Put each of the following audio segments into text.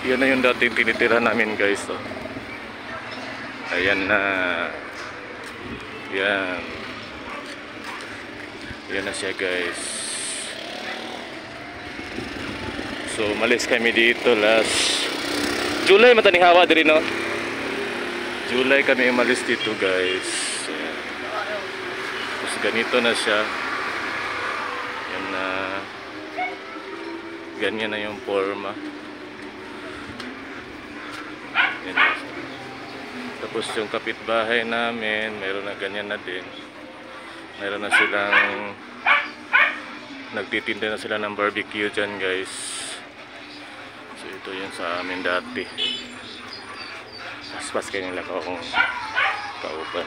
Yan na yung dating tinitira namin guys. Oh. Ayan na. Yan. Yan na siya guys. So umalis kami dito last July mataning hawa diri no. July kami umalis dito guys. Ayan. Tapos ganito na siya. Yan na. Ganyan na yung forma. Yan na siya. Tapos yung kapitbahay namin, meron na ganyan na din. Meron na silang nagtitinda na sila ng barbecue dyan guys. So ito yun sa amin dati. Paspas kayo nila akong kauban.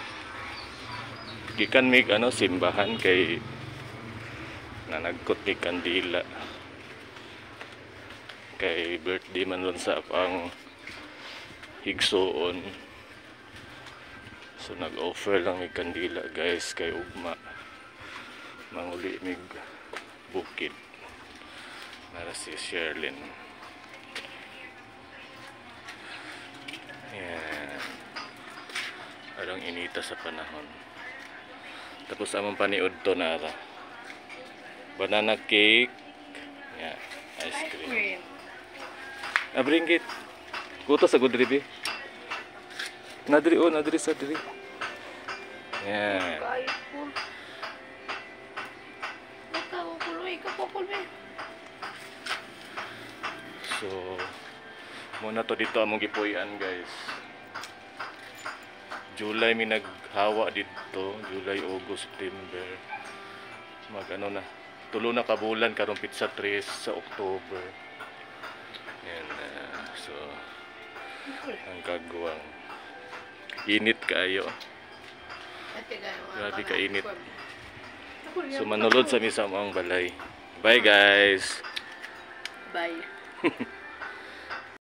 Gikan mig simbahan kay na nagkot ni kandila. Kay birthday man lang sa pang higsoon. So nag-offer lang mig kandila guys kay ugma. Manguli mig bukid para si Sherlyn. Yan. Arang inita sa panahon. Tapos among paniud to nara. Banana cake. Yan. Ice cream. Abringgit. Kuto sa gudribi. Nadiri nadiri sa diri. Yan. So, muna to dito among gipuy-an guys. July mi naghawa dito, July, August, September. Na. Tulo na ka bulan karong pizza 3 sa October. Yan so ang kagwang. Init kayo. Grabe ka init. So manulod sa misang balay. Bye guys. Bye.